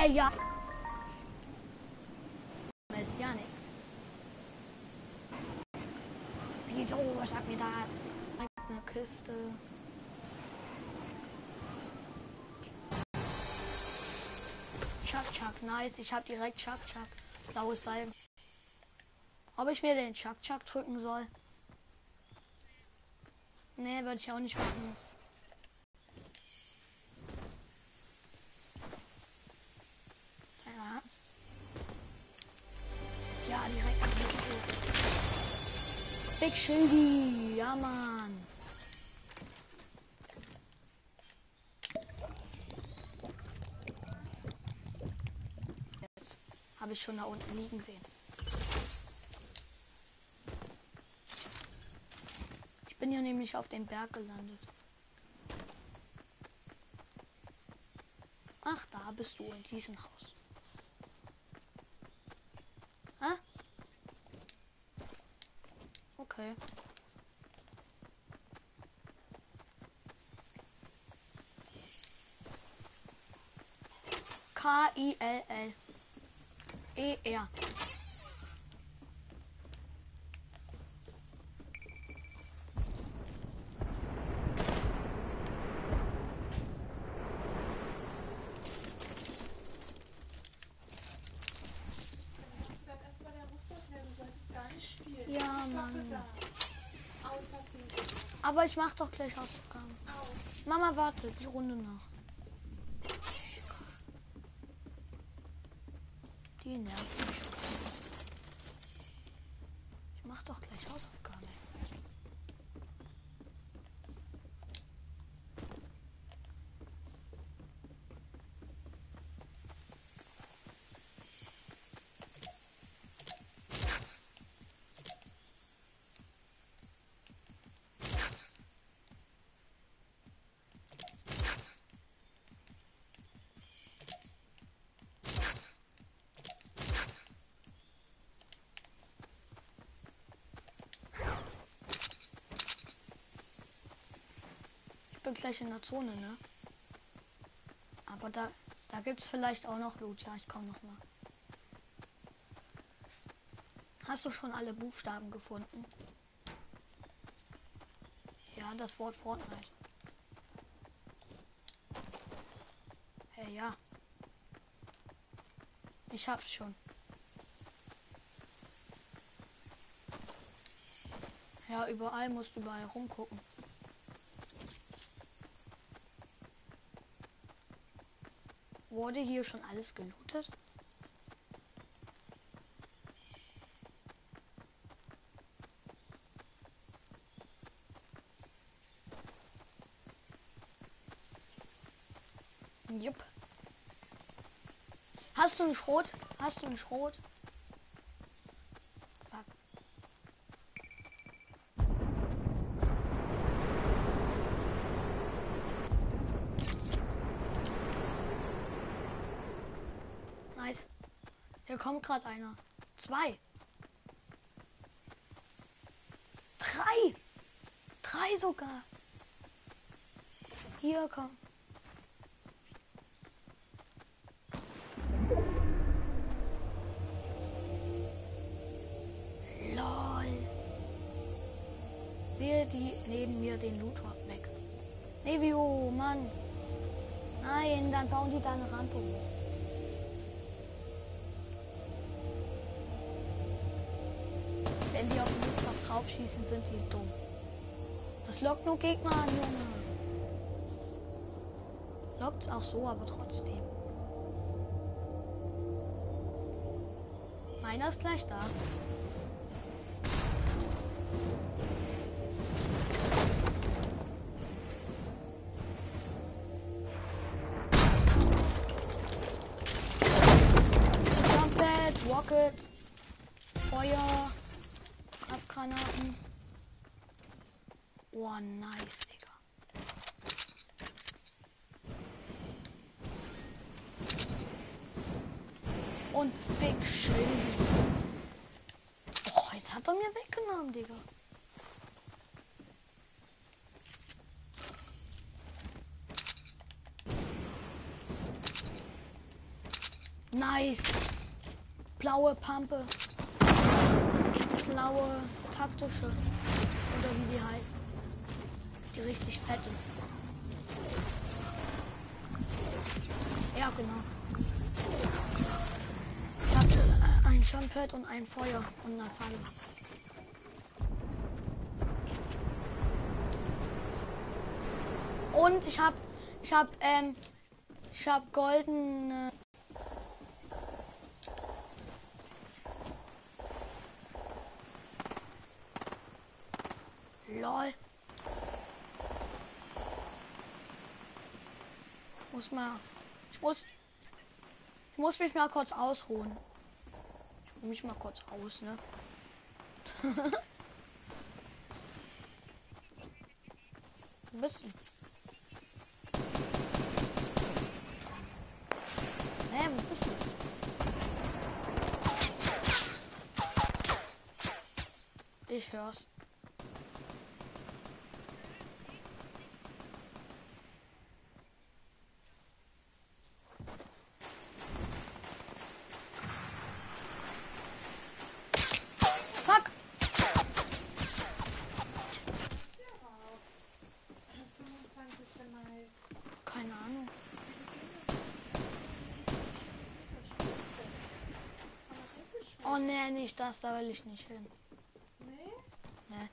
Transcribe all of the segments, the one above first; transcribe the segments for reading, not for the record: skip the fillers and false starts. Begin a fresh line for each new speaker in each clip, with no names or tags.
ja. Ist ja nicht. Wieso? Sag mir das. Eine Kiste. Chuck, nice. Ich habe direkt Chuck. Blaues Seil. Ob ich mir den Chuck drücken soll? Nee, würde ich auch nicht machen. Ja, direkt. Big Schildi. Ja, Mann. Jetzt habe ich schon da unten liegen sehen. Ich bin ja nämlich auf dem Berg gelandet. Ach, da bist du in diesem Haus. Hä? Okay. K-I-L-L-E-R. Ja, Mann. Aber ich mach doch gleich Hausaufgaben. Mama, warte, die Runde noch. Die nervt mich. Ich mach doch gleich Hausaufgaben. Ich bin gleich in der Zone, ne? Aber da gibt's vielleicht auch noch Loot. Ja, ich komme noch mal. Hast du schon alle Buchstaben gefunden? Ja, das Wort Fortnite. Hey, ja. Ich hab's schon. Ja, überall musst du überall rumgucken. Wurde hier schon alles gelootet? Jupp. Hast du einen Schrot? Hast du einen Schrot? Fuck. Nice. Hier kommt gerade einer. 2. 3. 3 sogar. Hier komm. Die neben mir den Loot weg. Nevio, Mann. Nein, dann bauen die da eine Rampe hoch. Wenn die auf den Loot noch drauf schießen, sind die dumm. Das lockt nur Gegner an, Junge. Lockt's auch so, aber trotzdem. Meiner ist gleich da. Rocket, Feuer, Kraftgranaten. Oh, nice, Digga. Und Big Shield. Oh, jetzt hat er mir weggenommen, Digga. Nice. Blaue Pampe. Blaue taktische. Oder wie die heißen. Die richtig fette. Ja, genau. Ich habe ein Jumphead und ein Feuer und eine Falle. Und ich hab goldene LOL. Ich muss mich mal kurz ausruhen. Ich ruhe mich mal kurz aus, ne? Ein bisschen. Wo bist du? Ich hör's. Fuck! Keine Ahnung. Oh nee, nicht das, da will ich nicht hin. Nee? Nee.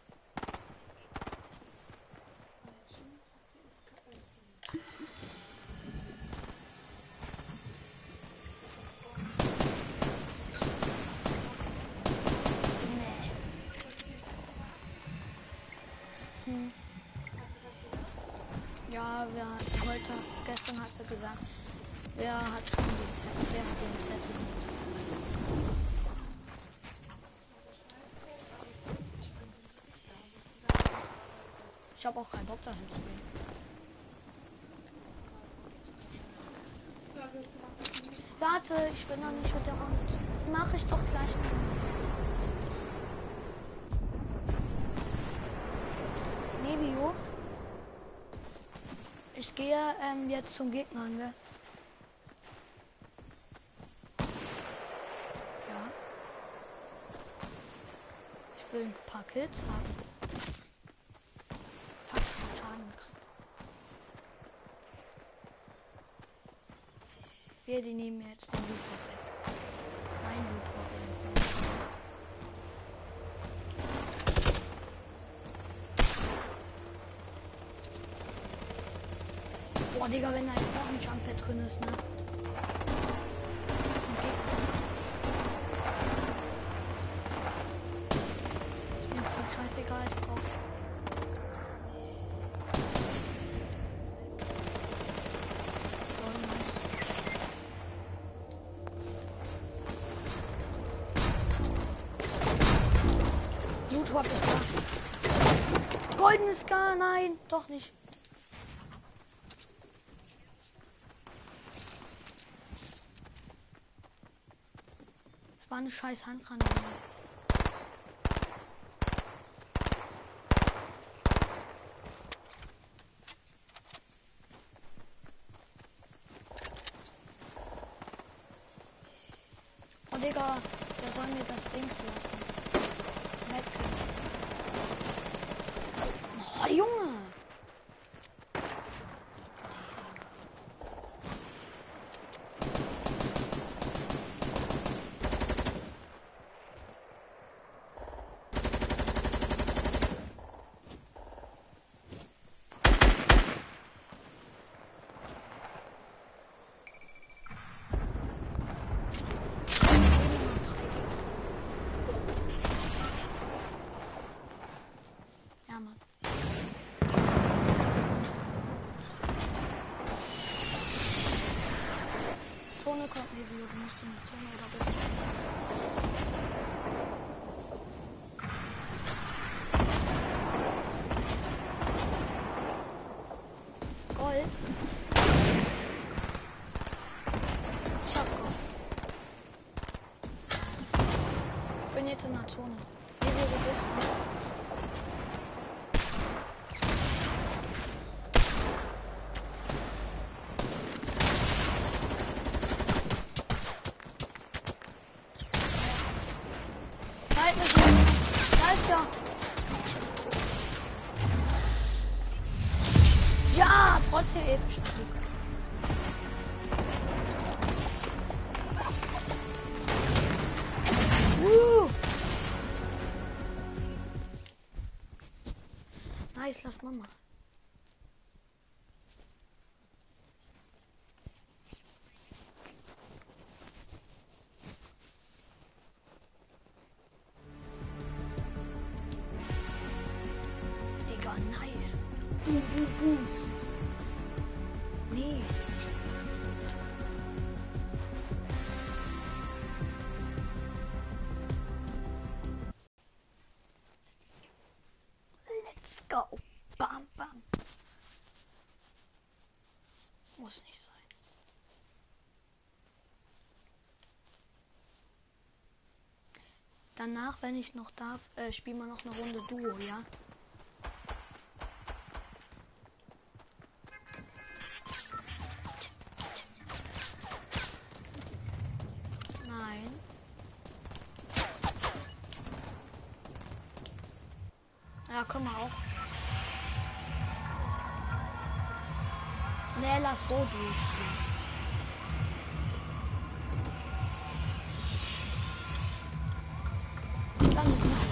Ja, gestern hat sie gesagt, wer hat schon den Zettel, wer hat den Zettel mit? Ich habe auch keinen Bock dahin zu gehen. Warte, ich bin noch nicht mit der Runde. Mache ich doch gleich mal. Nevio. Ich gehe jetzt zum Gegner, ne? Ja. Ich will ein paar Kills haben. Fuck, ich hab Schaden gekriegt. Die nehmen mir jetzt den Loot weg. Mein Loot weg. Boah, Digga, wenn da jetzt noch ein Jumppad drin ist, ne? Das ist ein Gegner. Mir voll scheißegal, ich brauch. Voll nice. Loot Hop ist da. Goldenes Gar, nein, doch nicht. War eine scheiß Handgranate. Oh Digga, der soll mir das Ding lassen. Oh Junge! Zone kommt, nee, du musst in die Zone oder bist du? Gold? Ich hab Gold. Ich bin jetzt in der Zone. Wie bist du? bisschen episch Musik. Nice, lass Mama. Digga, nice. Boom, boom, boom. Nee. Let's go. Bam, bam. Muss nicht sein. Danach, wenn ich noch darf, spielen wir noch eine Runde Duo, ja? Nein. Ja, können wir auch. Nee, lass so durchgehen. Dann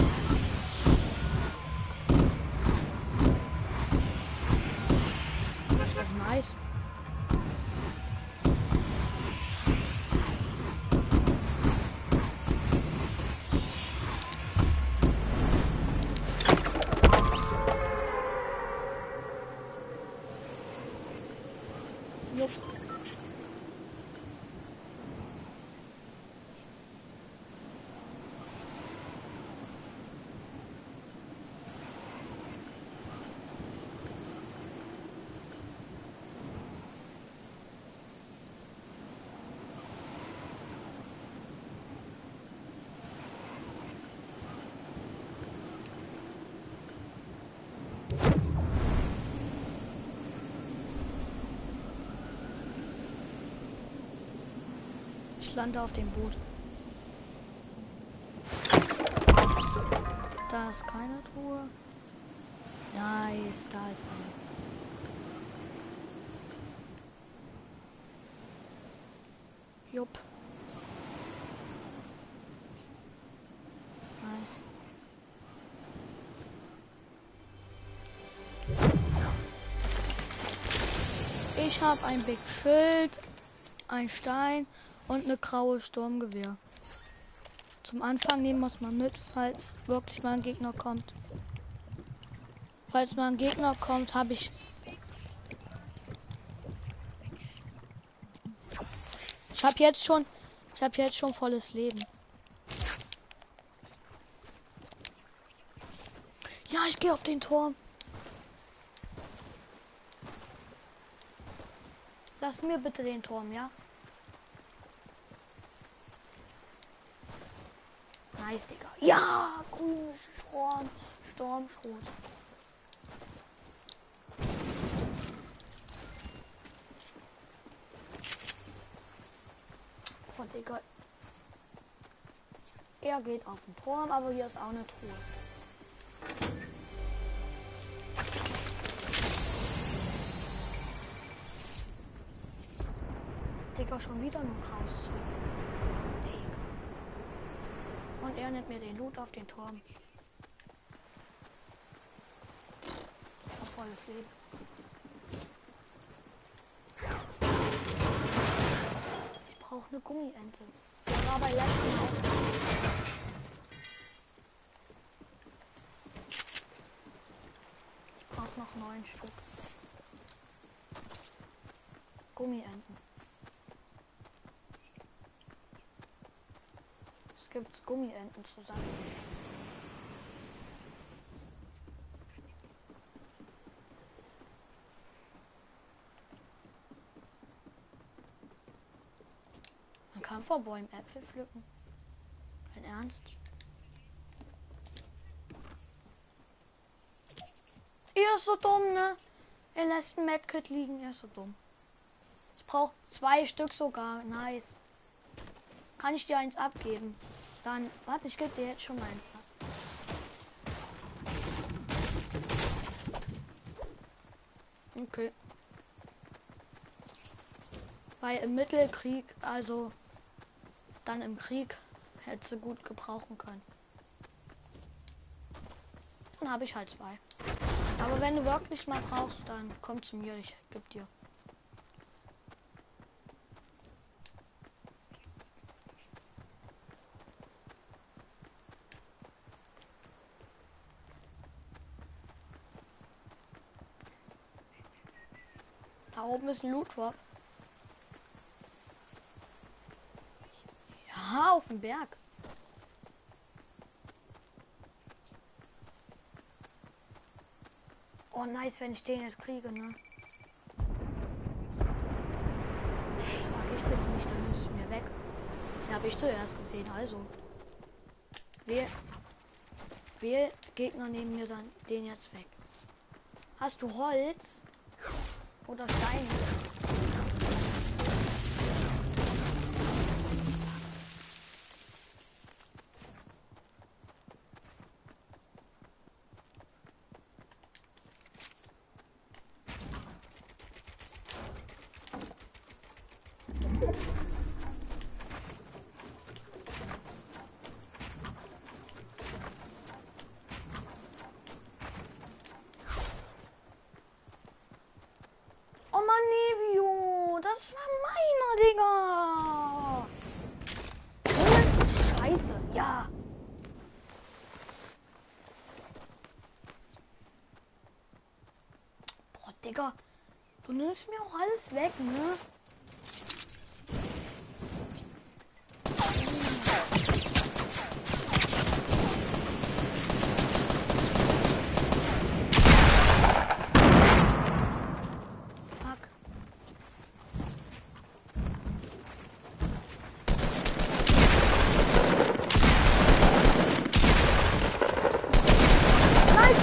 das ist doch nice. Jupp. Ich lande auf dem Boot. Da ist keine Truhe. Nice, da ist eine. Jupp. Nice. Ich habe ein Big Schild, ein Stein und eine graue Sturmgewehr. Zum Anfang nehmen wir es mal mit, falls wirklich mal ein Gegner kommt. Falls mal ein Gegner kommt, habe ich... Ich habe jetzt schon volles Leben. Ja, ich gehe auf den Turm. Lass mir bitte den Turm, ja? Nice, Digga. Ja, grünes Sturmschrot. Oh, Digga. Er geht auf den Turm, aber hier ist auch eine Truhe. Digga, schon wieder nur Chaos. Digga. Und er nimmt mir den Loot auf den Turm. Volles Leben. Ich brauche eine Gummiente. Der war bei letzten auch. Ich brauche noch 9 Stück. Gummienten. Es gibt Gummienten zusammen. Man kann vor Bäumen Äpfel pflücken. Ein Ernst? Ihr ist so dumm, ne? Er lässt ein Medkit liegen, er ist so dumm. Ich brauche 2 Stück sogar. Nice. Kann ich dir eins abgeben? Dann, warte, ich gebe dir jetzt schon mal eins ab. Okay. Weil im Mittelkrieg, also dann im Krieg, hätte sie gut gebrauchen können. Dann habe ich halt 2. Aber wenn du wirklich mal brauchst, dann komm zu mir, ich geb dir. Da oben ist ein Loot-Drop. Ja, auf dem Berg. Oh, nice, wenn ich den jetzt kriege, ne? Sag ich dir nicht, dann nimmst du mir weg. Den habe ich zuerst gesehen, also. Wir Gegner nehmen mir dann den jetzt weg. Hast du Holz? Oder Steine? Oh Mann, Nevio, das war meiner, Digga. Scheiße, ja. Boah, Digga, du nimmst mir auch alles weg, ne? Fuck. Nein!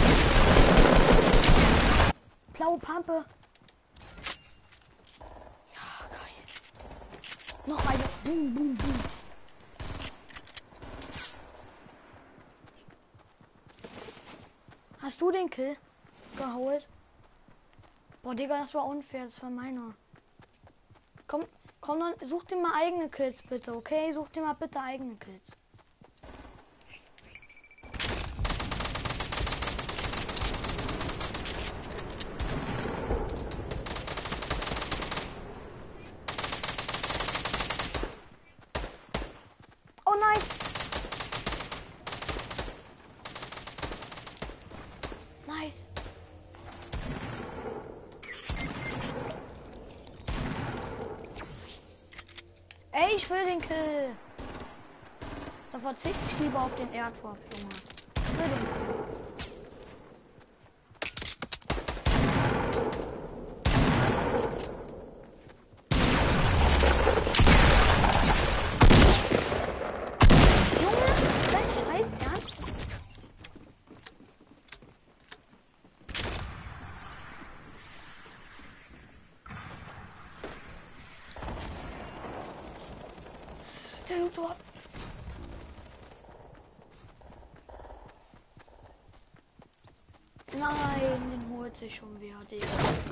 Blaue Pampe. Ja, geil. Noch eine. Boom, boom, boom. Hast du den Kill geholt? Boah, Digga, das war unfair. Das war meiner. Komm, dann such dir mal eigene Kills, bitte, okay? Such dir mal bitte eigene Kills. Oh nein! Nice! Ey, ich will den Kill! Dann verzichte ich lieber auf den Erdwurf, Junge. Ich will den Kill. Junge, dein Scheiß Ernst? Der Luthor. Nein, den holt sich schon wieder, Digga.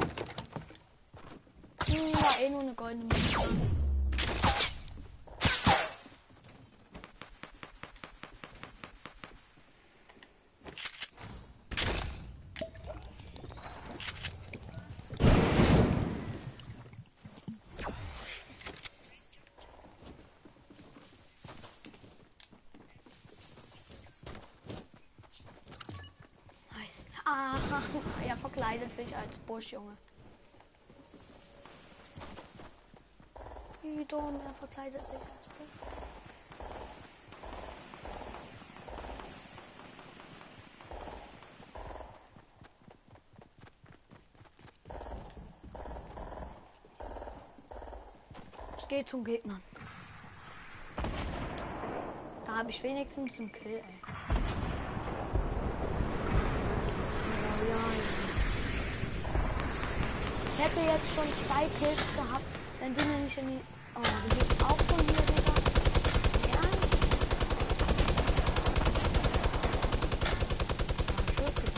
War eh nur eine goldene Münze. Nice. Ah, er verkleidet sich als Busch, Junge. Wie dumm, er verkleidet sich als Busch. Ich gehe zum Gegner. Da habe ich wenigstens einen Kill, ey. Oh, ja. Ich hätte jetzt schon 2 Kills gehabt, wenn du mir nicht in die... Oh, du bist auch von hier, Digga. Ernst? Ja, schön.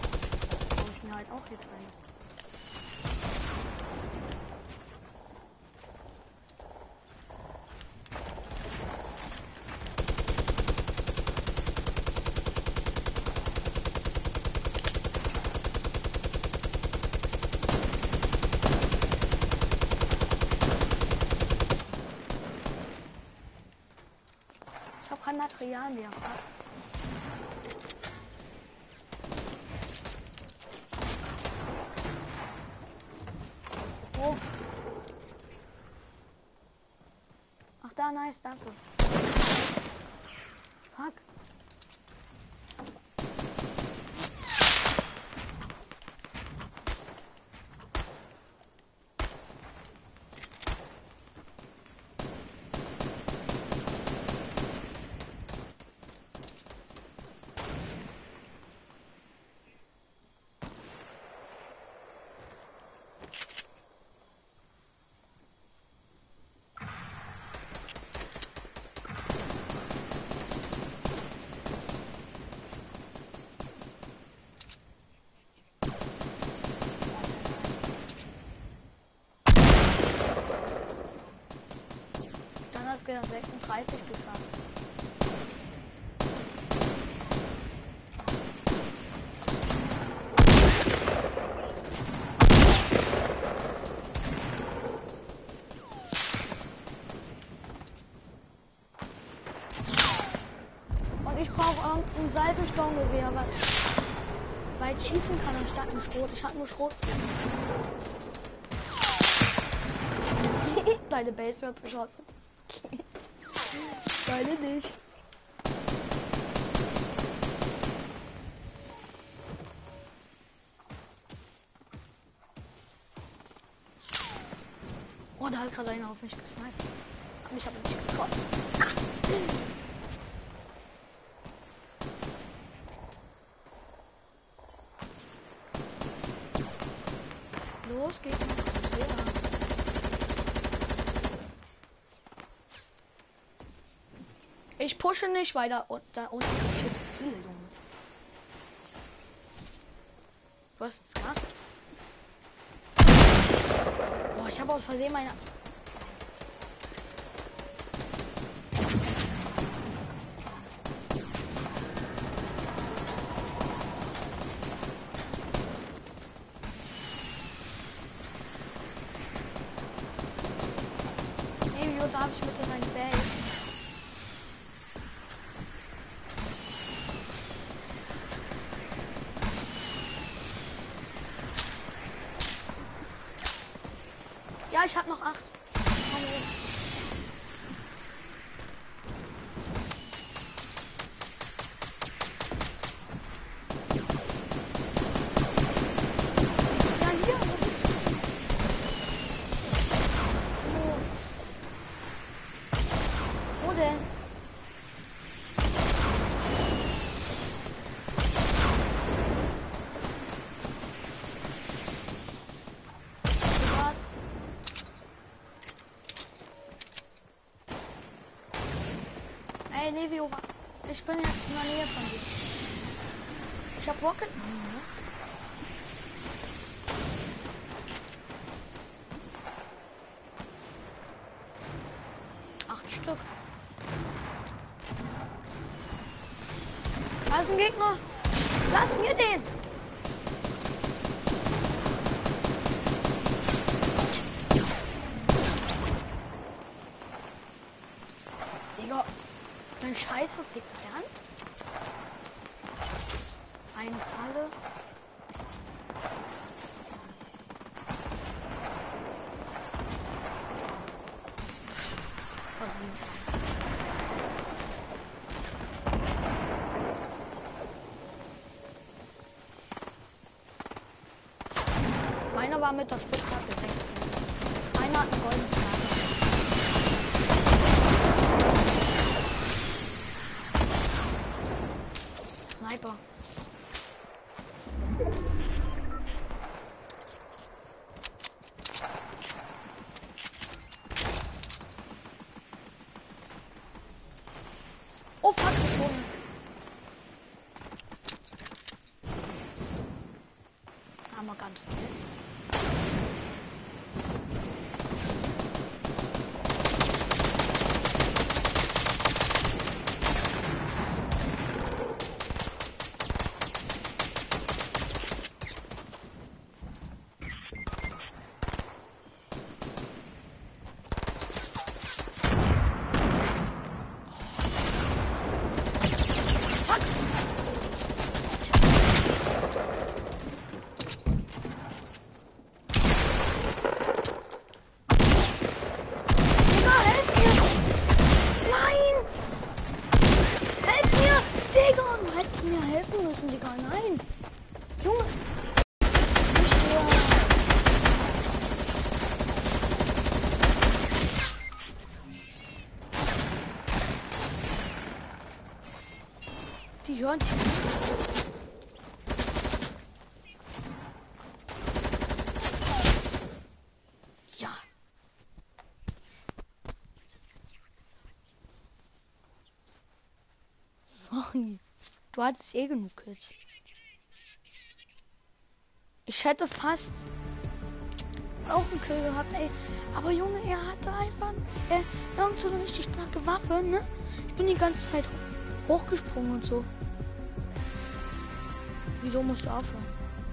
Brauche ich mir halt auch jetzt rein. Materialwerfer. Oh. Ach da, nice, danke. Fuck. Das geht an 36 geschafft. Und ich brauche irgendein Salbensturmgewehr, was weit schießen kann anstatt ein Schrot. Ich habe nur Schrot. Deine Base wird beschossen. Deine nicht. Oh, da hat gerade einer auf mich gesniped. Ich habe nicht getroffen. Los geht's. Ich pushe nicht, weil da unten sind viel zu viele, Junge. Du hast es gemacht? Boah, ich habe aus Versehen meine... Nee, da habe ich mit in meine Base. Ja, ich hab noch 8. Ja, hier. Wo denn? Ey, Nevio, ich bin jetzt in der Nähe von dir. Ich hab Rocket. Acht Stück. Da ist ein Gegner. Lass mir den. Digga. Ein Scheiß verfickter Ernst? Eine Falle. Meiner war mit der Spitzhacke weg. Einer hat einen goldenen Schlag. Sniper. Oh, fuck, die Zone. Haben wir ganz vergessen. Nein. Junge. Nicht so. Die hören dich. Ja. Sorry. Du hattest eh genug Kills. Ich hätte fast auch einen Kill gehabt, ey. Aber Junge, er hatte einfach irgend so eine richtig starke Waffe, ne? Ich bin die ganze Zeit hochgesprungen und so. Wieso musst du aufhören?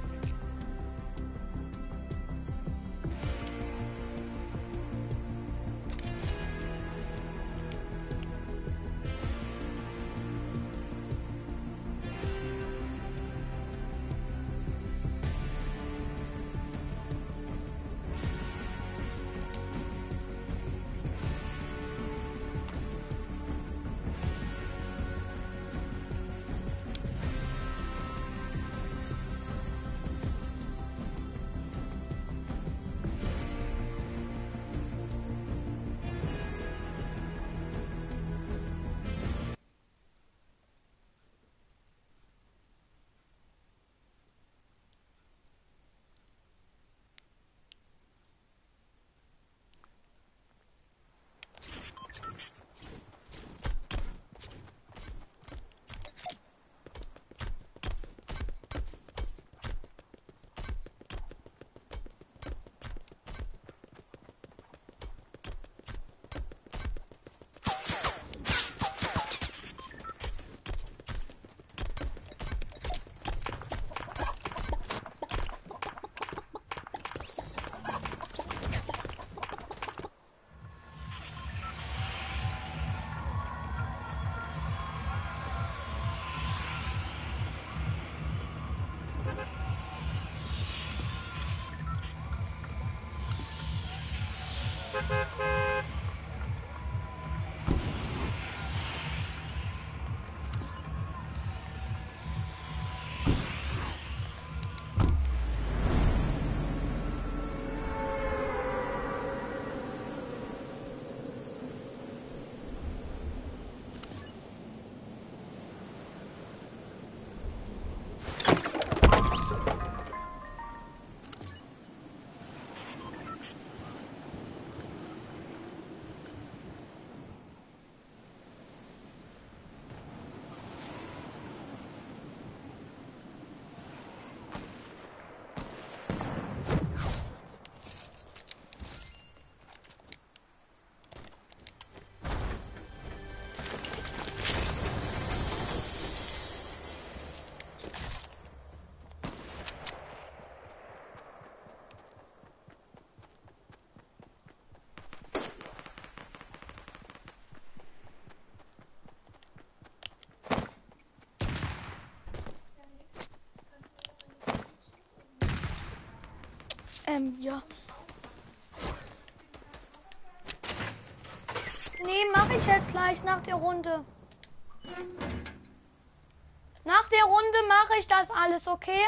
Ja. Nee, mache ich jetzt gleich nach der Runde. Nach der Runde mache ich das alles, okay?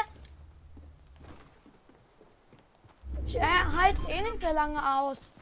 Ich halte es eh nicht mehr lange aus.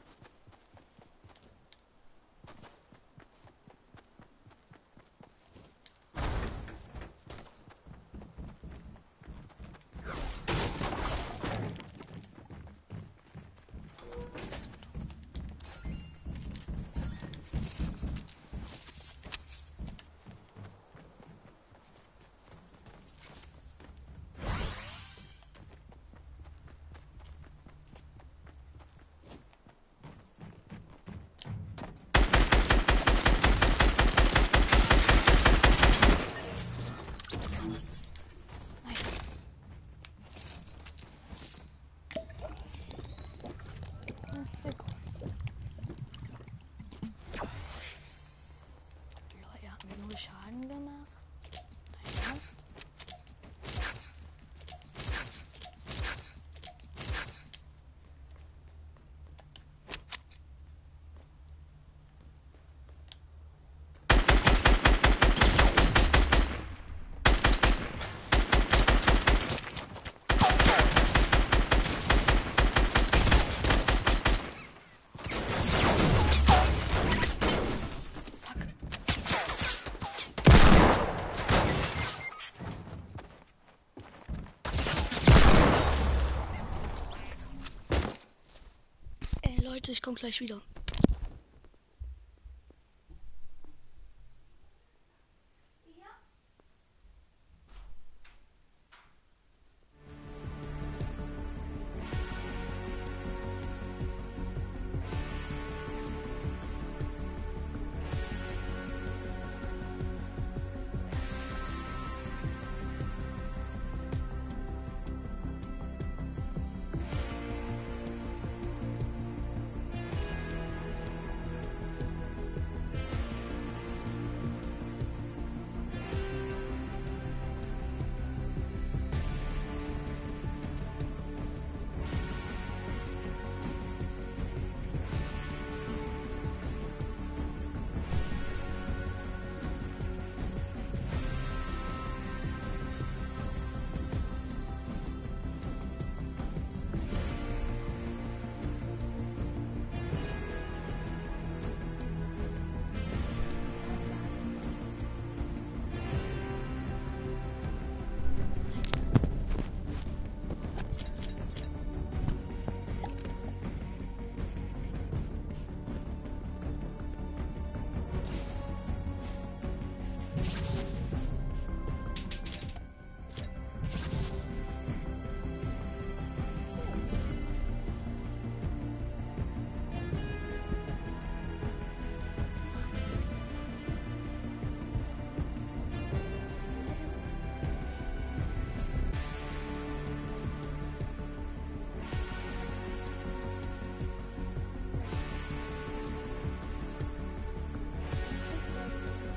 Leute, ich komme gleich wieder.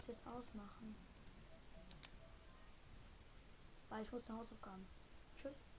Ausmachen. Weil ich muss nach Hause kommen. Tschüss.